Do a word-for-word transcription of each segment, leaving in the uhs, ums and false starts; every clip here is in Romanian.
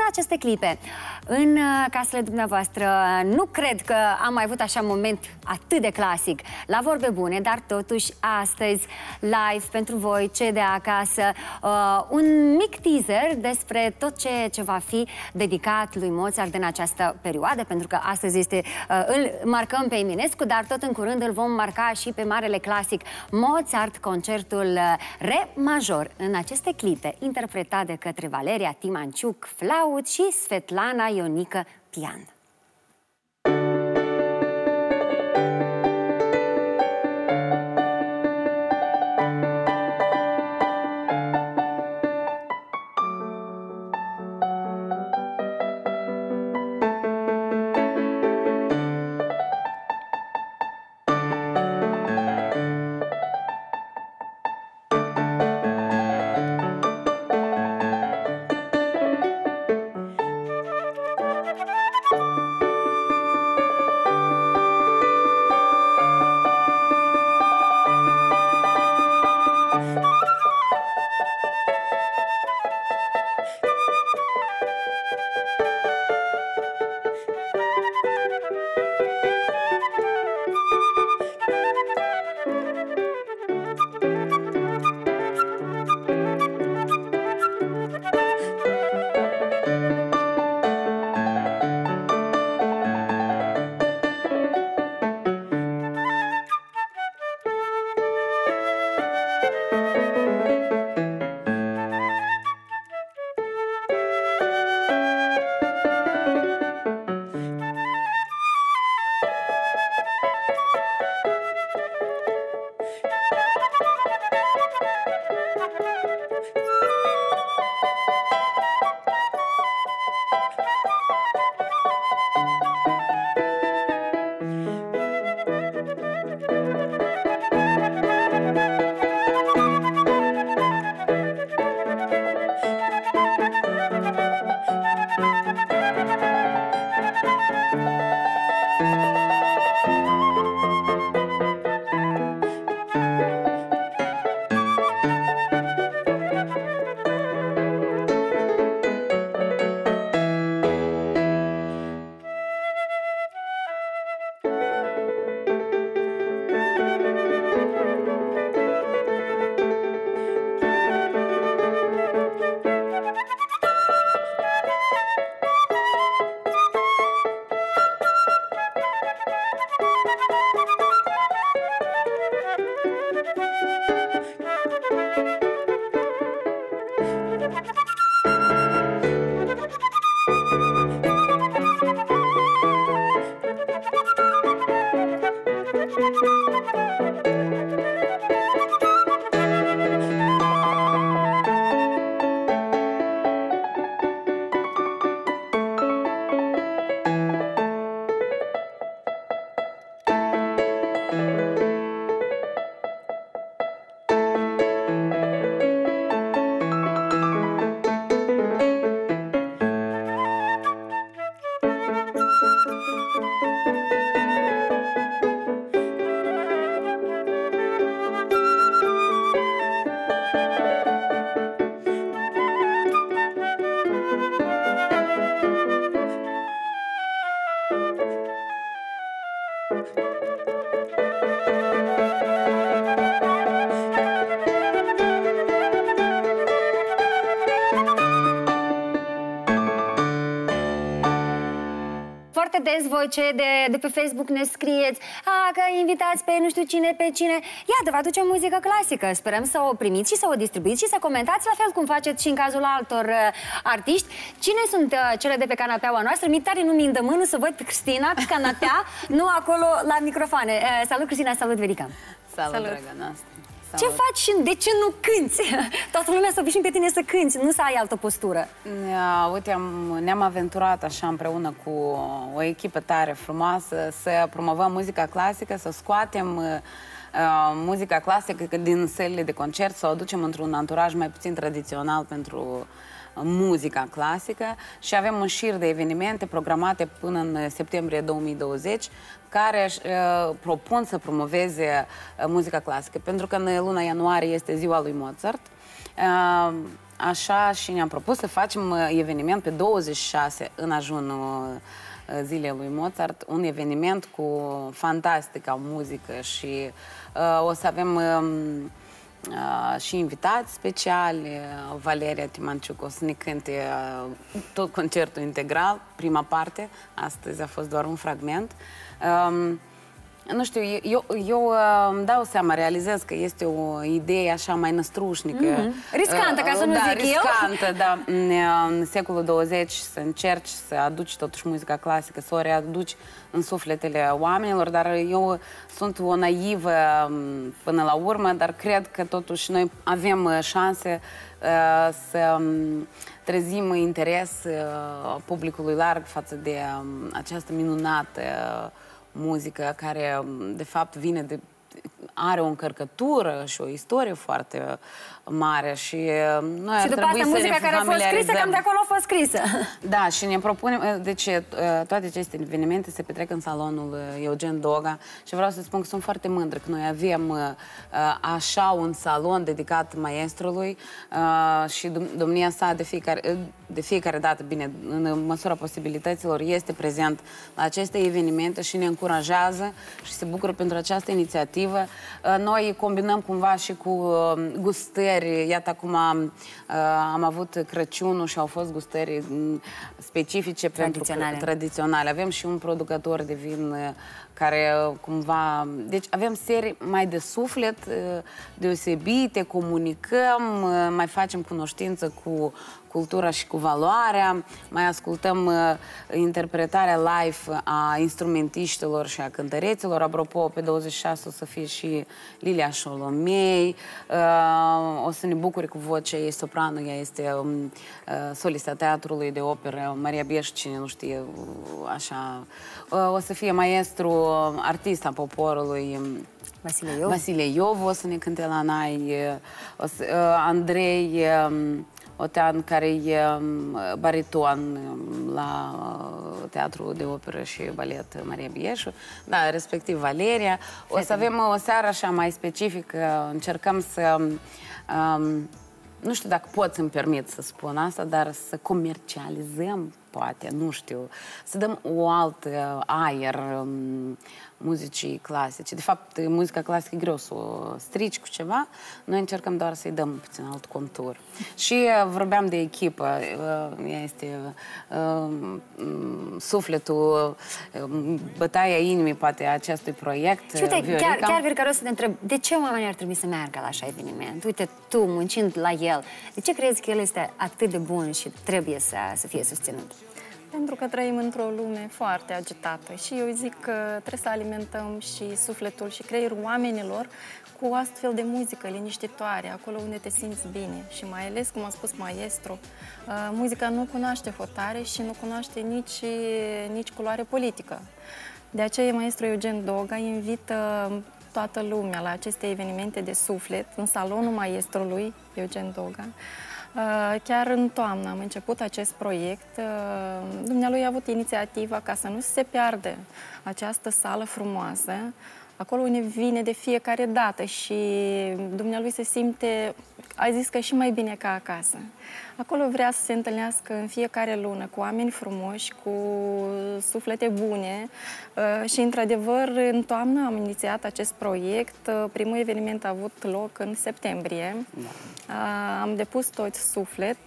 aceste clipe, în casele dumneavoastră, nu cred că am mai avut așa moment atât de clasic, la vorbe bune, dar totuși astăzi, live pentru voi, cei de acasă, uh, un mic teaser despre tot ce, ce va fi dedicat lui Mozart în această perioadă, pentru că astăzi este, uh, îl marcăm pe Eminescu, dar tot în curând îl vom marca și pe marele clasic Mozart, concertul Re major, în aceste clipe, interpretat de către Valeria Timanciuc, flaut, și Svetlana Ionică, pian. Foarte des voi cei de, de pe Facebook ne scrieți a, că invitați pe nu știu cine, pe cine. Iată, vă aducem muzică clasică. Sperăm să o primiți și să o distribuiți și să comentați, la fel cum faceți și în cazul altor uh, artiști. Cine sunt uh, cele de pe canapeaua noastră? Mi tare nu mi îndemână să văd pe Cristina pe canapea, nu acolo la microfoane. Uh, salut, Cristina, salut, Verica. Salut, salut. Dragă noastră. Ce faci și de ce nu cânti? Toată lumea s-a obișnuit pe tine să cânti, nu să ai altă postură. Ja, uite, ne-am aventurat așa împreună cu o echipă tare frumoasă să promovăm muzica clasică, să scoatem uh, muzica clasică din sălile de concert, să o aducem într-un anturaj mai puțin tradițional pentru muzica clasică și avem un șir de evenimente programate până în septembrie două mii douăzeci care își uh, propun să promoveze uh, muzica clasică, pentru că în luna ianuarie este ziua lui Mozart. Uh, așa și ne-am propus să facem eveniment pe douăzeci și șase în ajunul zilei lui Mozart, un eveniment cu fantastică muzică și uh, o să avem um, uh, și invitați speciali. Valeria Timanciuc o să ne cânte uh, tot concertul integral, prima parte. Astăzi a fost doar un fragment. Um, Nu știu, eu, eu îmi dau seama, realizez că este o idee așa mai năstrușnică. Mm-hmm. Riscantă, ca să nu da, zic riscantă, eu. da. În secolul douăzeci să încerci să aduci totuși muzica clasică, să o readuci în sufletele oamenilor, dar eu sunt o naivă până la urmă, dar cred că totuși noi avem șanse uh, să trezim interes uh, publicului larg față de uh, această minunată uh, muzică care, de fapt, vine de... are o încărcătură și o istorie foarte mare și noi și ar după trebui asta, să muzica ne care a fost scrisă, cam de acolo a fost scrisă. Da, și ne propunem, deci toate aceste evenimente se petrec în salonul Eugen Doga și vreau să spun că sunt foarte mândră că noi avem așa un salon dedicat maestrului și domnia sa de fiecare, de fiecare dată, bine, în măsura posibilităților, este prezent la aceste evenimente și ne încurajează și se bucură pentru această inițiativă. Noi combinăm cumva și cu gustări. Iată, acum am, am avut Crăciunul și au fost gustări specifice tradiționale. pentru tradiționale. Avem și un producător de vin care cumva... Deci avem serii mai de suflet, deosebite, comunicăm, mai facem cunoștință cu cultura și cu valoarea, mai ascultăm uh, interpretarea live a instrumentiștilor și a cântăreților. Apropo, pe douăzeci și șase o să fie și Lilia Șolomei, uh, o să ne bucure cu vocea ei soprană, ea este um, uh, solista teatrului de operă, Maria Bieș, cine nu știe, uh, așa. Uh, o să fie maestru, uh, artist a poporului, Vasile Iov. Vasile Iov o să ne cânte la Nai, uh, o să, uh, Andrei uh, Otean, care e bariton la Teatrul de Operă și Balet Maria Bieșu, da, respectiv Valeria. O să avem o seară așa mai specifică, încercăm să, um, nu știu dacă pot să-mi permit să spun asta, dar să comercializăm, poate, nu știu, să dăm o altă aer um, muzicii clasice. De fapt, muzica clasică e greu să o strici cu ceva. Noi încercăm doar să-i dăm puțin alt contur. Și uh, vorbeam de echipă. Uh, ea este uh, sufletul, uh, bătaia inimii, poate, a acestui proiect. Și uite, chiar, chiar vreau să te întreb, de ce oamenii ar trebui să meargă la așa eveniment? Uite, tu, muncind la el, de ce crezi că el este atât de bun și trebuie să, să fie susținut? Pentru că trăim într-o lume foarte agitată și eu zic că trebuie să alimentăm și sufletul și creierul oamenilor cu astfel de muzică liniștitoare, acolo unde te simți bine. Și mai ales, cum a spus maestru, muzica nu cunoaște hotare și nu cunoaște nici, nici culoare politică. De aceea, maestru Eugen Doga invită toată lumea la aceste evenimente de suflet în salonul maestrului Eugen Doga. Chiar în toamnă am început acest proiect. Dumnealui a avut inițiativa ca să nu se piardă această sală frumoasă, acolo unde vine de fiecare dată și dumnealui se simte, a zis că și mai bine ca acasă. Acolo vrea să se întâlnească în fiecare lună cu oameni frumoși, cu suflete bune și, într-adevăr, în toamnă am inițiat acest proiect. Primul eveniment a avut loc în septembrie. Da. Am depus toți suflet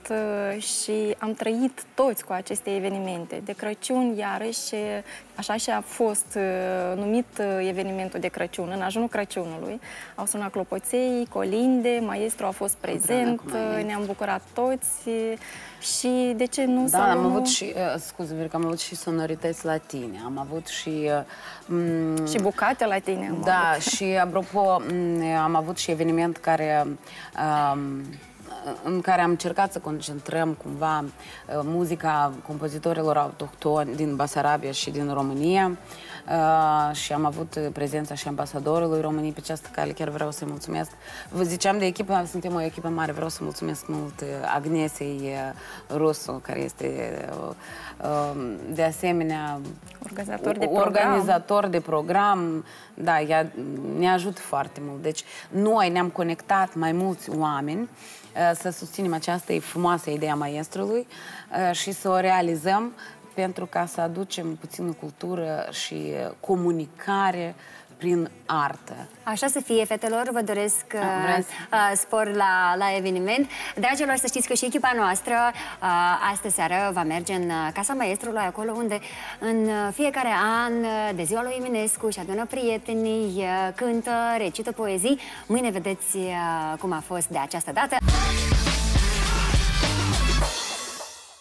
și am trăit toți cu aceste evenimente. De Crăciun, iarăși, așa și a fost numit evenimentul de Crăciun, în ajunul Crăciunului. Au sunat clopoței, colinde, maestru a fost prezent, ne-am bucurat toți. Și de ce nu? Da, am avut și, uh, scuze, că am avut și sonorități latine, am avut și... Uh, și bucate latine am Da, avut. și apropo, am avut și eveniment care... Uh, în care am încercat să concentrăm cumva uh, muzica compozitorilor autohtoni din Basarabia și din România. Uh, și am avut prezența și ambasadorului României pe această cale, chiar vreau să-i mulțumesc. Vă ziceam de echipă, suntem o echipă mare, vreau să mulțumesc mult Agnesei uh, Rusu, care este uh, uh, de asemenea organizator de organizator program. de program. Da, ea ne ajută foarte mult. Deci noi ne-am conectat mai mulți oameni să susținem această frumoasă idee a maestrului și să o realizăm pentru ca să aducem puțină cultură și comunicare prin artă. Așa să fie, fetelor, vă doresc uh, uh, spor la, la eveniment. Dragilor, să știți că și echipa noastră uh, astă seară va merge în Casa Maestrului, acolo unde în fiecare an de ziua lui Eminescu și adună prietenii, uh, cântă, recită poezii. Mâine vedeți uh, cum a fost de această dată.